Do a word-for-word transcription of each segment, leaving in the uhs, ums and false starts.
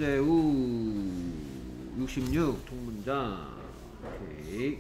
문제 우 육십육 통문장. 오케이.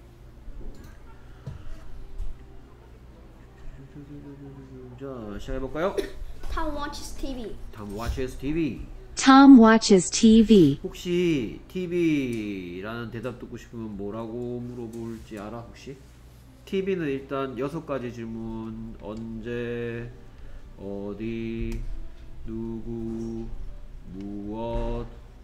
자, 시작해볼까요? Tom watches 티비. Tom watches 티비. Tom watches 티비. 혹시 티비라는 대답 듣고 싶으면 뭐라고 물어볼지 알아 혹시? 티비는 일단 여섯 가지 질문. 언제, 어디, 누구, 무엇,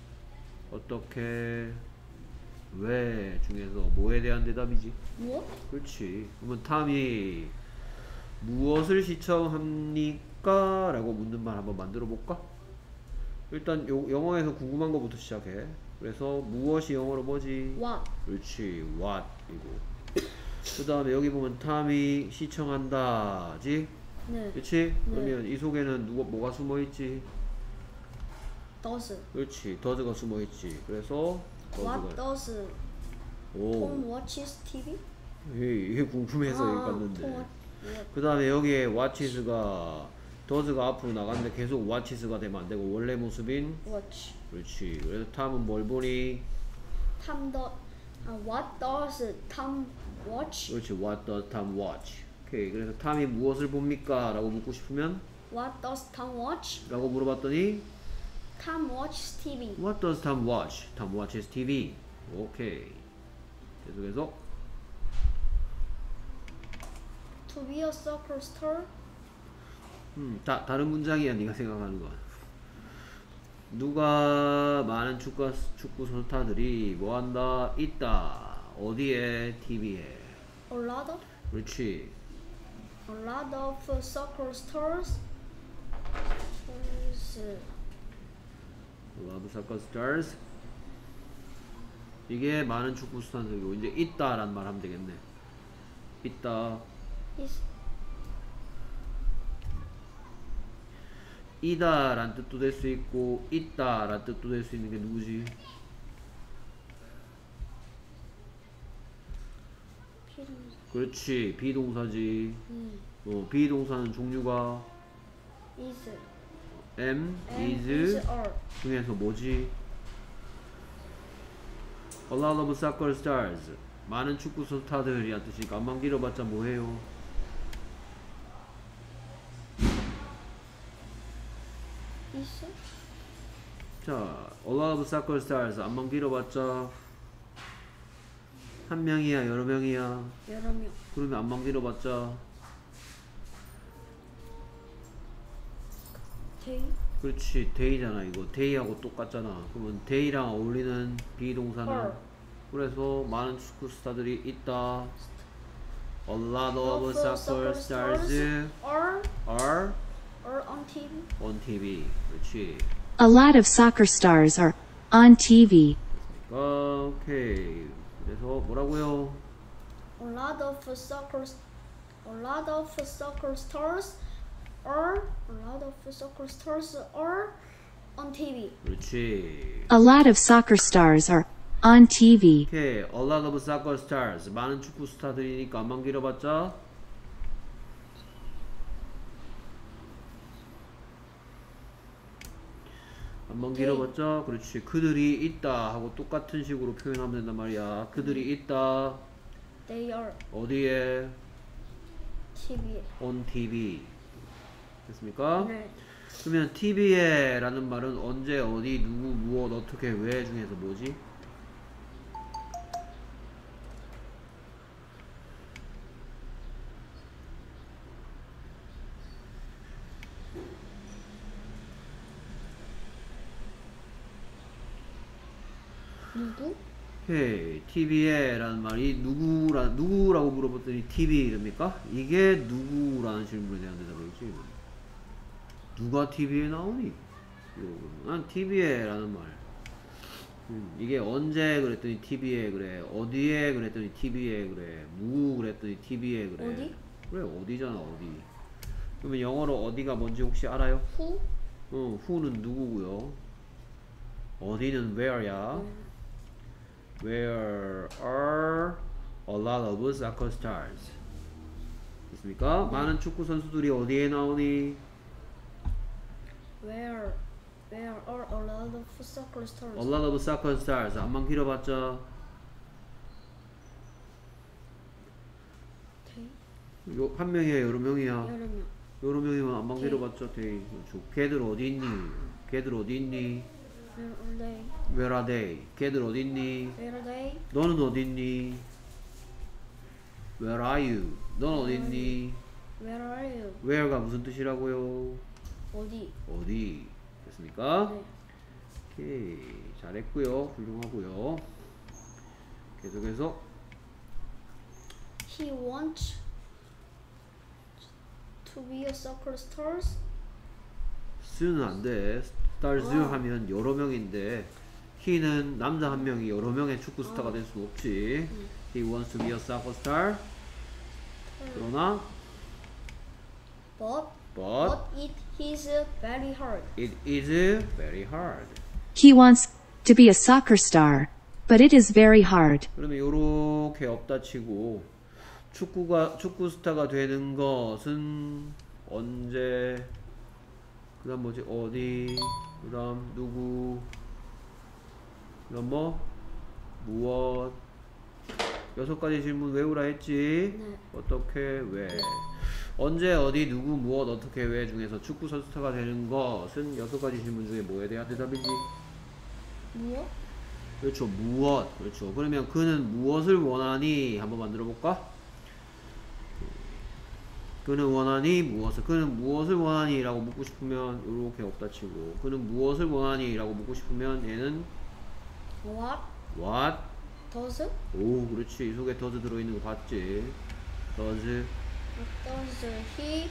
어떻게, 왜 중에서 뭐에 대한 대답이지? 무엇? 그렇지. 그러면 탐이 무엇을 시청합니까? 라고 묻는 말 한번 만들어 볼까? 일단 요, 영어에서 궁금한 것부터 시작해. 그래서 무엇이 영어로 뭐지? What? 그렇지. what 이고. 그 다음에 여기 보면 탐이 시청한다지? 네. 그렇지? 네. 그러면 이 속에는 누가 뭐가 숨어있지? Does. 그렇지. does가 숨어있지. 그래서 What does가. does 오, Tom watches 티비? 이게, 이게 궁금해서 여기 봤는데. Tom watch. 그 다음에 여기에 watches가 does가 앞으로 나갔는데 계속 watches가 되면 안 되고 원래 모습인 Watch. 그렇지. 그래서 탐은 뭘 보니? Tom do. 아, what does Tom watch? 그렇지. What does Tom watch? 오케이. 그래서 탐이 무엇을 봅니까? 라고 묻고 싶으면 What does Tom watch? 라고 물어봤더니 Tom watches 티비. What does Tom watch? Tom watches 티비. 오케이. 계속해서 To be a soccer star? 음, 다, 다른 문장이야. 네가 생각하는 건. 누가 많은 축구, 축구 선수들이 뭐한다? 있다. 어디에? 티비에. A lot of 그렇지. a lot of soccer stars. Stars. Love soccer stars. 이게 많은 축구 선수들이고 이제 있다라는 말 하면 되겠네. 있다. Is 이다 라는 뜻도 될 수 있고 있다 라는 뜻도 될 수 있는 게 누구지? 필요해서. 그렇지. 비동사지. 음. 어, 비동사는 종류가 Is. am, And is is are. 중에서 뭐지? A lot of soccer stars. 많은 축구 스타들이란 뜻이니까 안만 길어봤자 뭐해요? Is. 자, a lot of soccer stars. 안만 길어봤자 한 명이야, 여러 명이야? 여러 명. 그러면 안만 길어봤자 They. 그렇지. 데이잖아. 이거 데이하고 똑같잖아. 그러면 데이랑 어울리는 비동사는 are. 그래서 많은 축구 스타들이 있다. A lot of Of soccer soccer stars stars are are are on 티비. on 티비. 그렇지. A lot of soccer stars are on 티비. 오케이. 그래서 뭐라고요? A lot of soccer a lot of soccer stars are a lot of soccer stars are on 티비. 그렇지. A lot of soccer stars are on 티비. 오케이. A lot of soccer stars. 많은 축구 스타들이니까 안만 길어봤자 안만 길어봤자 그렇지. 그들이 있다 하고 똑같은 식으로 표현하면 된단 말이야. 그들이 있다. They are 어디에? 티비에. on 티비. 됐습니까? 네. 그러면 티비에 라는 말은 언제, 어디, 누구, 무엇, 어떻게, 왜 중에서 뭐지? 누구? 오케이. 티비에 라는 말이 누구라, 누구라고 물어봤더니 티비 이럽니까? 이게 누구라는 질문에 대한 대답이지. 누가 티비에 나오니? 난 티비에 라는 말. 음, 이게 언제 그랬더니 티비에 그래. 어디에 그랬더니 티비에 그래. 누구 그랬더니 티비에 그래. 어디? 그래, 어디잖아, 어디. 그러면 영어로 어디가 뭔지 혹시 알아요? Who? 어, who는 누구고요. 어디는 where야. 음. Where are a lot of soccer stars? 됐습니까? 많은 축구 선수들이 어디에 나오니? Where There are a lot of soccer stars. A lot of soccer stars. 안만 길어봤자 대 요, 한 명이야 여러 명이야? 여러 명. 여러 명이면 안만 대. 길어봤자 돼. 그렇죠. 걔들 어디 있니? 걔들 어디 있니? Where are they? Where are they? 걔들 어디 있니? Where are they? 너는 어디 있니? Where are you? 넌 어디 있니? Where are you? Where가 무슨 뜻이라고요? 어디? 어디? 됐습니까? 네. 오케이, 잘했고요. 훌륭하고요. 계속해서 He wants to be a soccer star. 쓰는 안 돼. stars 아. 하면 여러 명인데 he는 남자 한 명이 여러 명의 축구 스타가 아. 될 수 없지. 음. He wants to be a soccer star. 그러나 But but but it is very hard. it is very hard. He wants to be a soccer star, but it is very hard. 그러면 요렇게 없다 치고 축구가 축구 스타가 되는 것은 언제, 그다음 뭐지, 어디, 그다음 누구, 그다음 뭐 무엇, 여섯 가지 질문 외우라 했지. 네. 어떻게, 왜, 언제, 어디, 누구, 무엇, 어떻게, 왜 중에서 축구 선수가 되는 것은 여섯 가지 질문 중에 뭐에 대한 대답이지? 무엇? 그렇죠. 무엇. 그렇죠. 그러면 그는 무엇을 원하니? 한번 만들어 볼까? 그는 원하니 무엇을, 그는 무엇을 원하니? 라고 묻고 싶으면 이렇게 없다 치고, 그는 무엇을 원하니? 라고 묻고 싶으면 얘는 What what? does 오, 그렇지. 이 속에 does 들어있는 거 봤지? does what does he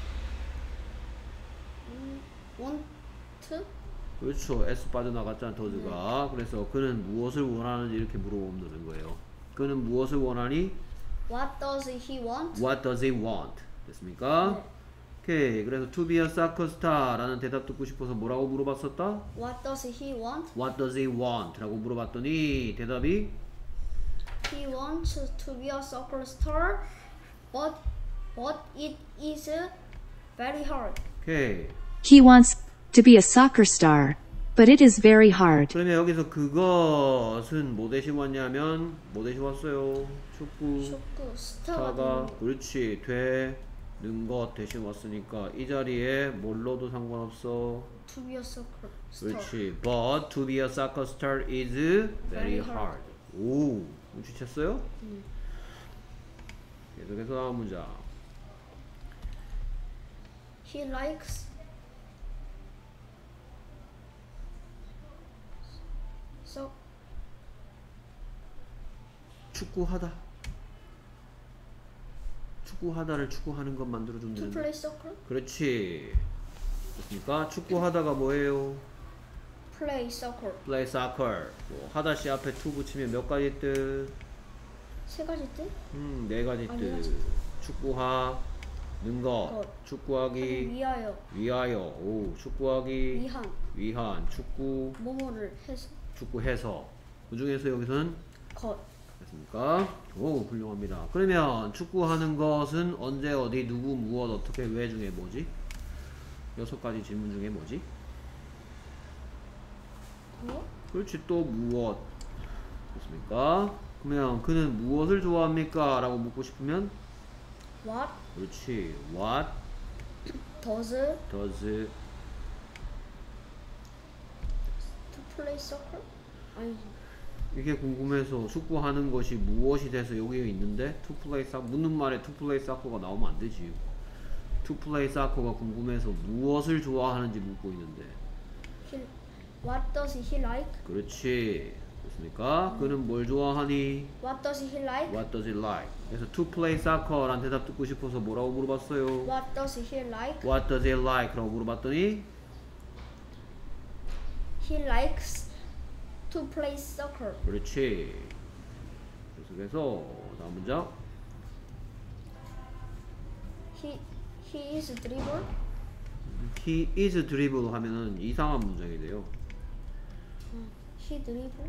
음, want? 그렇죠. S 빠져나갔잖아, does가. 그래서 그는 무엇을 원하는지 이렇게 물어보면 되는 거예요. 그는 무엇을 원하니? What does he want? What does he want? 됐습니까? 네. 오케이. 그래서 to be a soccer star 라는 대답 듣고 싶어서 뭐라고 물어봤었다? What does he want? What does he want? 라고 물어봤더니 대답이 He wants to be a soccer star, but but it is very hard. 오케이. He wants to be a soccer star, but it is very hard. 그러면 여기서 그것은 뭐 대신 왔냐면 뭐 대신 왔어요? 축구 축구 스타가 스타가, 되는 그렇지, 되는 것 대신 왔으니까 이 자리에 뭘 넣어도 상관없어. to be a soccer star. 그렇지. But to be a soccer star is very Very hard. hard. 오, 눈치챘어요? 음. 계속해서 다음 문장. He likes so 축구하다. 축구하다를 축구하는 것 만들어주면 to 되는데. play soccer. 그렇지. 됐습니까? 축구하다가 뭐예요? Play soccer. play soccer. 뭐 하다시 앞에 to 붙이면 몇 가지 뜻? 세 가지 뜻? 음, 네 가지 아니, 뜻. 축구하는 것, 것. 축구하기 위하여 위하여, 오, 축구하기 위한 위한, 축구 뭐뭐를 해서 축구해서. 그 중에서 여기서는 것. 됐습니까? 오, 훌륭합니다. 그러면 축구하는 것은 언제, 어디, 누구, 무엇, 어떻게, 왜 중에 뭐지? 여섯 가지 질문 중에 뭐지? 뭐? 그렇지, 또 무엇. 됐습니까? 그러면 그는 무엇을 좋아합니까? 라고 묻고 싶으면 What 그렇지, what does does to play soccer? 아니 이게 궁금해서 축구하는 것이 무엇이 돼서 여기에 있는데 to play soccer, 묻는 말에 to play soccer가 나오면 안 되지. to play soccer가 궁금해서 무엇을 좋아하는지 묻고 있는데. he, What does he like? 그렇지, 됐습니까? 그는 뭘 좋아하니? What does he like? What does he like? 그래서 to play soccer 라는 대답 듣고 싶어서 뭐라고 물어봤어요? What does he like? What does he like? 라고 물어봤더니 He likes to play soccer. 그렇지. 계속해서 다음 문장. He he is dribble. He is dribble 하면은 이상한 문장이 돼요. He dribble.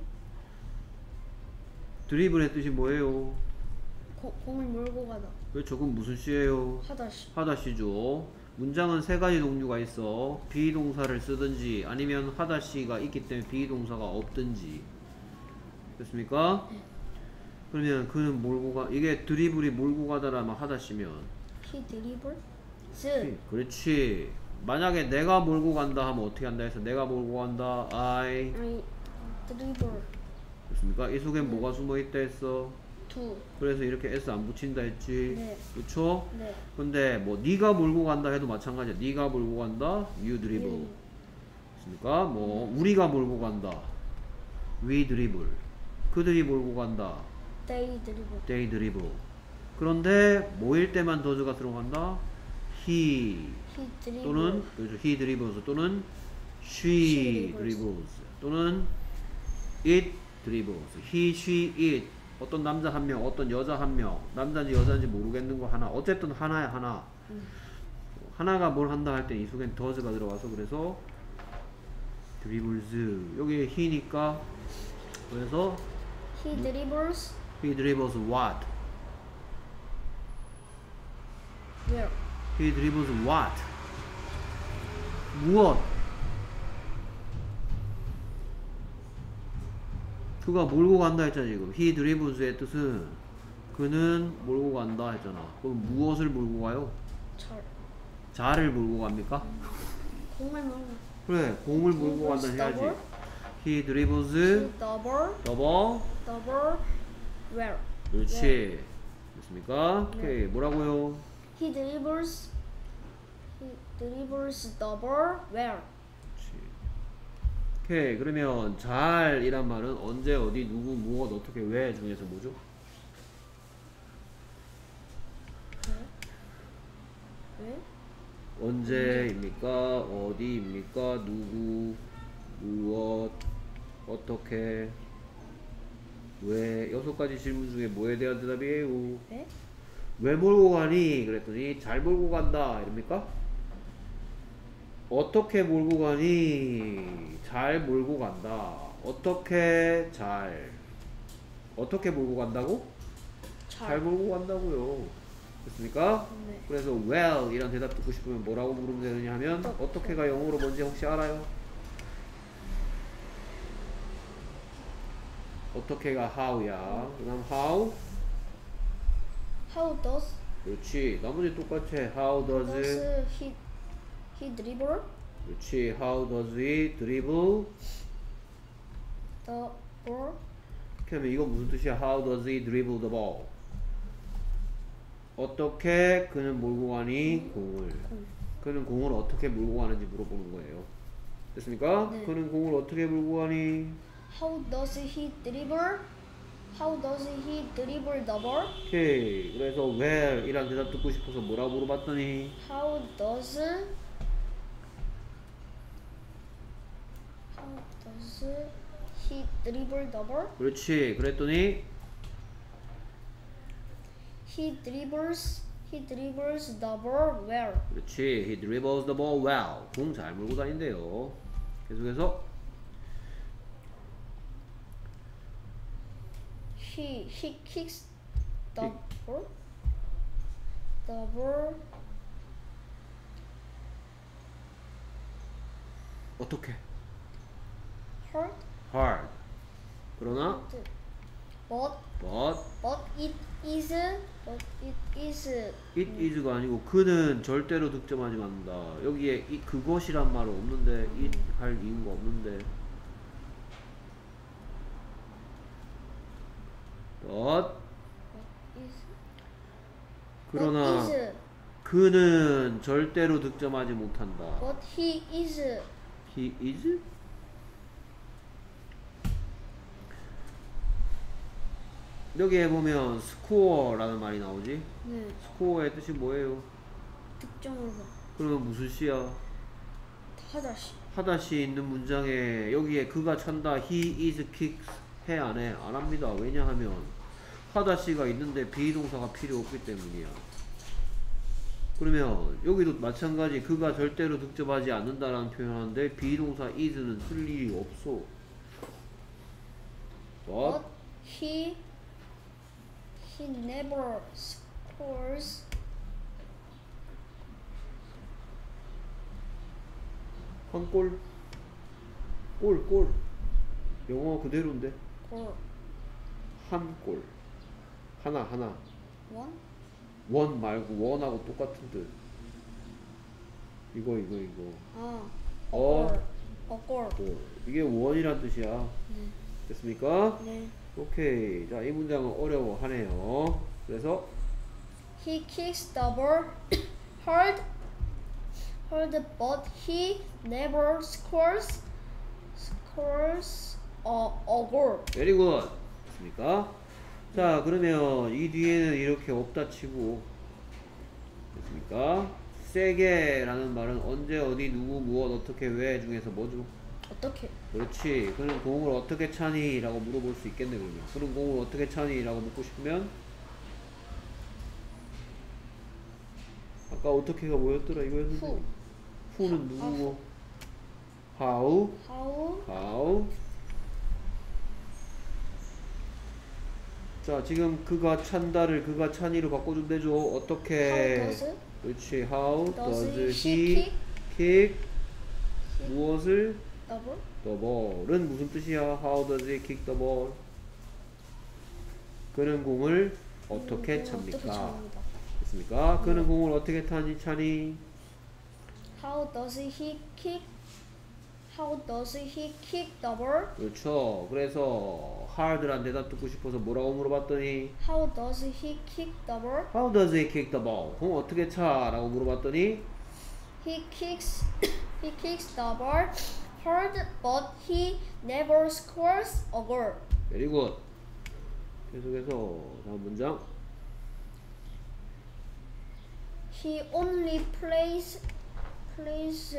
드리블의 뜻이 뭐예요? 고, 공을 몰고 가다. 그렇죠. 그건 무슨 시예요? 하다시. 하다시죠. 문장은 세 가지 종류가 있어. 비동사를 쓰든지 아니면 하다시가 있기 때문에 비동사가 없든지. 됐습니까? 그러면 그는 몰고 가, 이게 드리블이 몰고 가다라면 하다시면 He dribbles. 스. 그렇지. 만약에 내가 몰고 간다 하면 어떻게 한다 해서 내가 몰고 간다 I I dribble. 됐습니까? 이 속엔 뭐가 숨어있다 했어. 두. 그래서 이렇게 S 안 붙인다 했지. 네. 그쵸? 네. 근데 뭐 네가 몰고 간다 해도 마찬가지야. 네가 몰고 간다 You dribble. You. 됐습니까? 뭐 우리가 몰고 간다 We dribble. 그들이 몰고 간다 They dribble. They dribble. 그런데 뭐일 때만 더즈가 들어간다 He He dribbles. 또는 그렇죠. He dribbles 또는 She She dribbles. dribbles 또는 It dribbles. He, she, it. 어떤 남자 한 명, 어떤 여자 한 명. 남자인지 여자인지 모르겠는 거 하나. 어쨌든 하나야 하나. 음. 하나가 뭘 한다 할 때 이 속엔 does가 들어가서 그래서 dribbles. 여기 he니까 그래서 He dribbles. he dribbles what? Where? he dribbles what? 무엇? 그가 몰고 간다 했잖아 지금. he dribbles의 뜻은 그는 몰고 간다 했잖아. 그럼 무엇을 몰고 가요? 잘. 자를 몰고 갑니까? 공을 몰고. 그래 공을 몰고 간다 해야지. he dribbles He double. double. Double. Where? 그렇지. 됐습니까? 네. 오케이 뭐라고요? He dribbles. He dribbles double. Where? 오케이 그러면 잘이란 말은 언제 어디 누구 무엇 어떻게 왜 중에서 뭐죠? 왜? 언제입니까? 어디입니까? 누구 무엇 어떻게 왜 여섯 가지 질문 중에 뭐에 대한 대답이에요? 왜? 왜 몰고 가니? 그랬더니 잘 몰고 간다 이럽니까? 어떻게 몰고 가니? 잘 몰고 간다. 어떻게 잘 어떻게 몰고 간다고? 잘, 잘. 몰고 간다고요. 됐습니까? 네. 그래서 well 이란 대답 듣고 싶으면 뭐라고 물으면 되느냐 하면 어, 어떻게가 영어로 뭔지 혹시 알아요? 어떻게가 how야. 그다음 how How does 그렇지. 나머지 똑같아. how does does he he dribble 그렇지. how does he dribble the ball? 이렇게 하면 이건 무슨 뜻이야? how does he dribble the ball 어떻게 그는 몰고 가니 공을 그는 공을 어떻게 몰고 가는지 물어보는 거예요. 됐습니까? 네. 그는 공을 어떻게 몰고 가니? How does he dribble? How does he dribble the ball? 오케이. 그래서 where 이란 대답 듣고 싶어서 뭐라고 물어봤더니 How does How does he dribble the ball? 그렇지. 그랬더니 He dribbles he dribbles the ball well. 그렇지. He dribbles the ball well. 공 잘 몰고 다닌대요. 계속해서 He he kicks the Kick. ball. The ball 어떻게? hard, hard. 그러나 but but but it is but it is it is가 아니고 그는 절대로 득점하지 않는다. 여기에 이 그것이란 말은 없는데 it 할 이유가 없는데 but is 그러나 but is 그는 절대로 득점하지 못한다. but he is He is? 여기에 보면 score라는 말이 나오지? 네 score의 뜻이 뭐예요? 득점을 그러면 무슨 시야? 하다시 하다시 있는 문장에 여기에 그가 찬다 he is kicks 해 안 해? 안 합니다. 왜냐하면 하다시가 있는데 비동사가 필요 없기 때문이야. 그러면 여기도 마찬가지 그가 절대로 득점하지 않는다라는 표현하는데 비동사 is는 쓸 일이 없어. but but he he never scores 한 골. 골, 골. 영어 그대로인데. 골. 한 골. 하나, 하나. 원? 원 말고 원하고 똑같은 뜻. 이거, 이거, 이거. 아. 어. 골. 어, 골. 골. 이게 원이란 뜻이야. 네. 됐습니까? 네. 오케이. 자, 이 문장은 어려워하네요. 그래서 He kicks the ball hard, hard, but he never scores, scores a, a goal. very good. 됐습니까? 자, 그러면 이 뒤에는 이렇게 없다 치고 됐습니까? 세게 라는 말은 언제, 어디, 누구, 무엇, 어떻게, 왜 중에서 뭐죠? 어떻게? 그렇지. 그는 공을 어떻게 차니? 라고 물어볼 수 있겠네, 그러면. 그는 공을 어떻게 차니? 라고 묻고 싶으면 아까 어떻게가 뭐였더라? 이거였는데. Who? who는 누구고? how? How? how? 자, 지금 그가 찬다를 그가 찬이로 바꿔주면 되죠. 어떻게? How does 그렇지. How does does he he kick kick? 무엇을? the ball? The ball은 무슨 뜻이야? How does he kick the ball? 그는 공을 어떻게 음, 찹니까? 어떻게 찹니다. 됐습니까? 그는 네. 공을 어떻게 타니 차니? How does he kick? How does he kick the ball? 그렇죠. 그래서 hard란 대답 듣고 싶어서 뭐라고 물어봤더니 How does he kick the ball? How does he kick the ball? 공 어떻게 차? 라고 물어봤더니 He kicks he kicks the ball hard, but he never scores a goal. very good. 계속해서 다음 문장. He only plays plays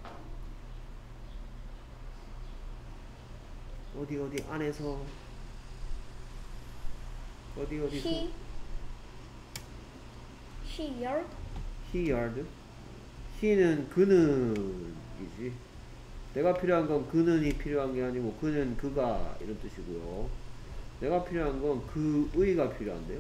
어디 어디 안에서 어디 어디 he he yard he yard. he는 그는이지. 내가 필요한 건 그는이 필요한 게 아니고 그는 그가 이런 뜻이고요. 내가 필요한 건 그의가 필요한데요.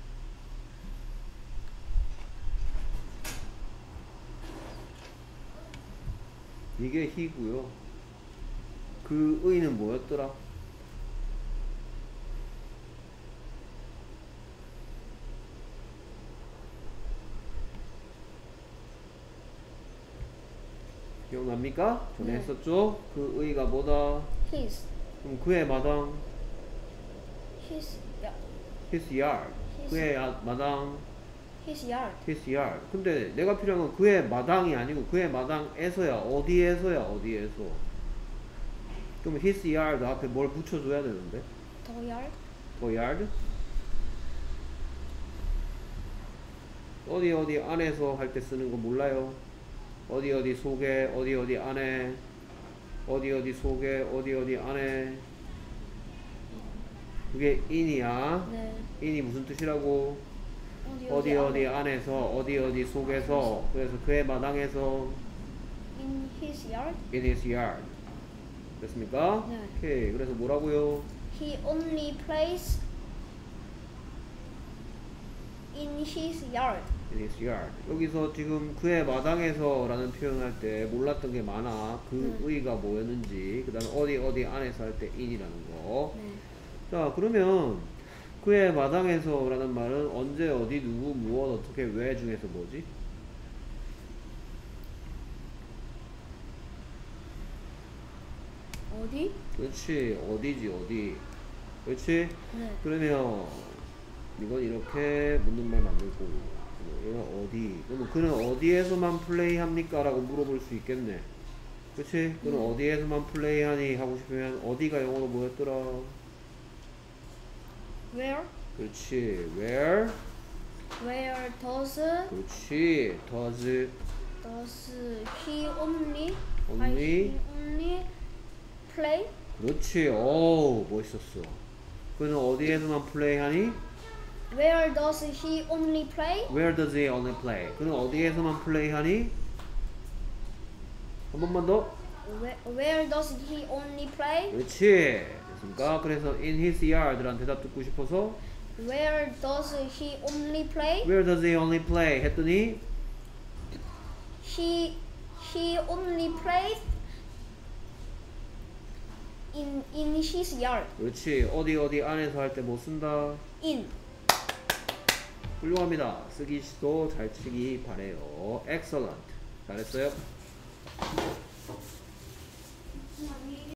이게 he고요. 그의는 뭐였더라? 기억납니까? 전에 네. 했었죠? 그의가 뭐다? his 그럼 그의 마당 his yeah, his yard. His- 그의 야- 마당 his yard his yard. 근데 내가 필요한 건 그의 마당이 아니고 그의 마당에서야. 어디에서야? 어디에서? 그럼 his yard 앞에 뭘 붙여줘야 되는데? the yard 더 yard? 어디 어디 안에서 할 때 쓰는 거 몰라요? 어디 어디 속에, 어디 어디 안에, 어디 어디 속에, 어디 어디 안에. 그게 in이야. 네 in이 무슨 뜻이라고? 어디 어디 어디 안에. 안에서, 어디 어디 속에서. 그래서 그의 마당에서 in his yard in his yard. 됐습니까? 네. 오케이. 그래서 뭐라고요? he only plays in his yard. in his yard. 여기서 지금 그의 마당에서 라는 표현할 때 몰랐던 게 많아. 그 네. 의가 뭐였는지. 그 다음에 어디 어디 안에서 할 때 in이라는 거. 네. 자, 그러면 그의 마당에서 라는 말은 언제, 어디, 누구, 무엇, 어떻게, 왜 중에서 뭐지? 어디? 그렇지. 어디지, 어디. 그렇지? 네. 그러면 이건 이렇게 묻는 말 만들고 얘는 어디? 그러면 그는 어디에서만 플레이합니까? 라고 물어볼 수 있겠네. 그치? 그는 음. 어디에서만 플레이하니? 하고 싶으면 어디가 영어로 뭐였더라? Where? 그렇지. Where? Where does 그렇지. Does does he only only? he only play? 그렇지. 오, 멋있었어. 그는 어디에서만 플레이하니? Where does he only play? Where does he only play? 그는 어디에서만 플레이하니? 한 번만 더. Where, where does he only play? 그렇지. 됐습니까? 그래서 in his yard란 대답 듣고 싶어서 Where does he only play? Where does he only play? 했더니 He he only plays in in his yard. 그렇지. 어디 어디 안에서 할 때 뭐 쓴다? In. 훌륭합니다. 쓰기도 잘 치기 바래요. Excellent. 잘했어요.